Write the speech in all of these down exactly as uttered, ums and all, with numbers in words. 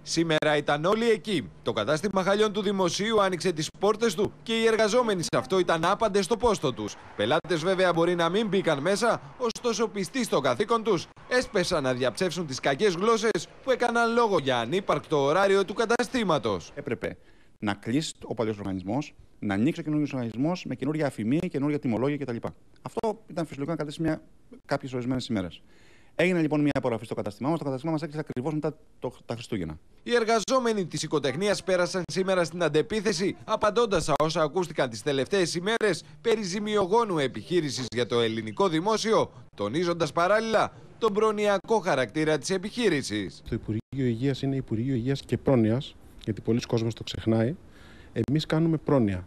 Σήμερα ήταν όλοι εκεί. Το κατάστημα χαλιών του Δημοσίου άνοιξε τις πόρτες του και οι εργαζόμενοι σε αυτό ήταν άπαντες στο πόστο τους. Πελάτες βέβαια μπορεί να μην μπήκαν μέσα, ωστόσο πιστοί στο καθήκον τους έσπεσαν να διαψεύσουν τις κακές γλώσσες που έκαναν λόγο για ανύπαρκτο ωράριο του καταστήματος. Έπρεπε να κλείσει ο παλιός οργανισμός, να ανοίξει ο καινούργιος οργανισμός με καινούργια αφημία, καινούργια τιμολόγια κτλ. Αυτό ήταν φυσιολογικό να κρατήσει μια... κάποιες ορισμένες ημέρες. Έγινε λοιπόν μια απογραφή στο κατάστημά μας. Το κατάστημά μας έκλεισε ακριβώς μετά το, τα Χριστούγεννα. Οι εργαζόμενοι της οικοτεχνίας πέρασαν σήμερα στην αντεπίθεση, απαντώντας σε όσα ακούστηκαν τις τελευταίες ημέρες περί ζημιογόνου επιχείρησης για το ελληνικό δημόσιο, τονίζοντας παράλληλα τον προνοιακό χαρακτήρα της επιχείρησης. Το Υπουργείο Υγείας είναι Υπουργείο Υγείας και Πρόνοιας, γιατί πολλοί κόσμος το ξεχνάει. Εμείς κάνουμε πρόνοια.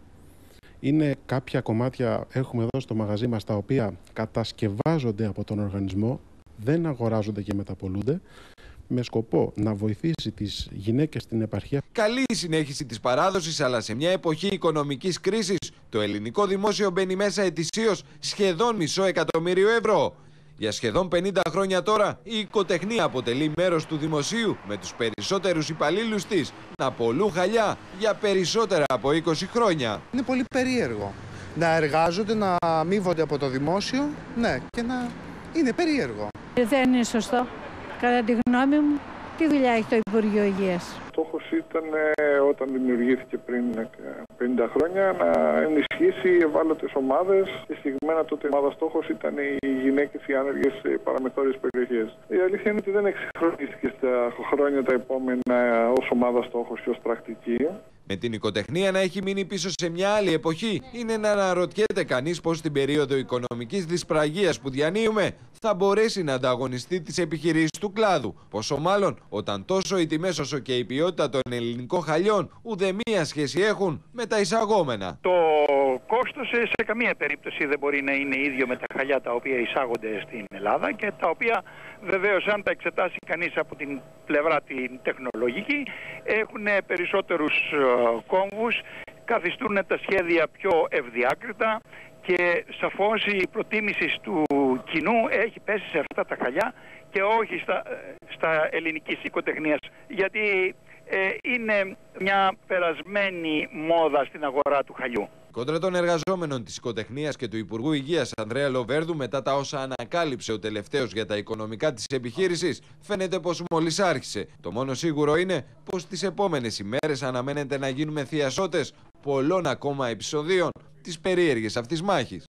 Είναι κάποια κομμάτια, έχουμε εδώ στο μαγαζί μας, τα οποία κατασκευάζονται από τον οργανισμό, δεν αγοράζονται και μεταπολούνται, με σκοπό να βοηθήσει τις γυναίκες στην επαρχία. Καλή η συνέχιση της παράδοσης, αλλά σε μια εποχή οικονομικής κρίσης, το ελληνικό δημόσιο μπαίνει μέσα ετησίως σχεδόν μισό εκατομμύριο ευρώ. Για σχεδόν πενήντα χρόνια τώρα, η οικοτεχνία αποτελεί μέρος του δημοσίου, με τους περισσότερους υπαλλήλους της να πωλούν χαλιά για περισσότερα από είκοσι χρόνια. Είναι πολύ περίεργο να εργάζονται, να αμείβονται από το δημόσιο, ναι, και να είναι περίεργο. Δεν είναι σωστό. Κατά τη γνώμη μου, τι δουλειά έχει το Υπουργείο Υγείας? Στόχος ήταν όταν δημιουργήθηκε πριν πενήντα χρόνια να ενισχύσει ευάλωτες ομάδες και συγκεκριμένα τότε η ομάδα στόχος ήταν οι γυναίκες, οι άνεργες σε παραμεθόριες περιοχές. Η αλήθεια είναι ότι δεν εξυγχρονίστηκε στα χρόνια τα επόμενα ως ομάδα στόχος και ως πρακτική. Με την οικοτεχνία να έχει μείνει πίσω σε μια άλλη εποχή, είναι να αναρωτιέται κανείς πώς στην περίοδο οικονομικής δυσπραγίας που διανύουμε θα μπορέσει να ανταγωνιστεί τις επιχειρήσεις του κλάδου. Πόσο μάλλον όταν τόσο οι τιμές όσο και η ποιότητα των ελληνικών χαλιών ουδέμια σχέση έχουν με τα εισαγόμενα. Το κόστος σε καμία περίπτωση δεν μπορεί να είναι ίδιο με τα χαλιά τα οποία εισάγονται στην Ελλάδα και τα οποία βεβαίως αν τα εξετάσει κανείς από την πλευρά την τεχνολογική έχουν περισσότερους κόμβους, καθιστούν τα σχέδια πιο ευδιάκριτα και σαφώς η προτίμηση του κοινού έχει πέσει σε αυτά τα χαλιά και όχι στα, στα ελληνικής οικοτεχνίας, γιατί ε, είναι μια περασμένη μόδα στην αγορά του χαλιού. Κόντρα των εργαζόμενων της οικοτεχνίας και του Υπουργού Υγείας Ανδρέα Λοβέρδου, μετά τα όσα ανακάλυψε ο τελευταίος για τα οικονομικά της επιχείρησης, φαίνεται πως μόλις άρχισε. Το μόνο σίγουρο είναι πως τις επόμενες ημέρες αναμένεται να γίνουμε θειασότες πολλών ακόμα επεισοδίων της περίεργης αυτής μάχης.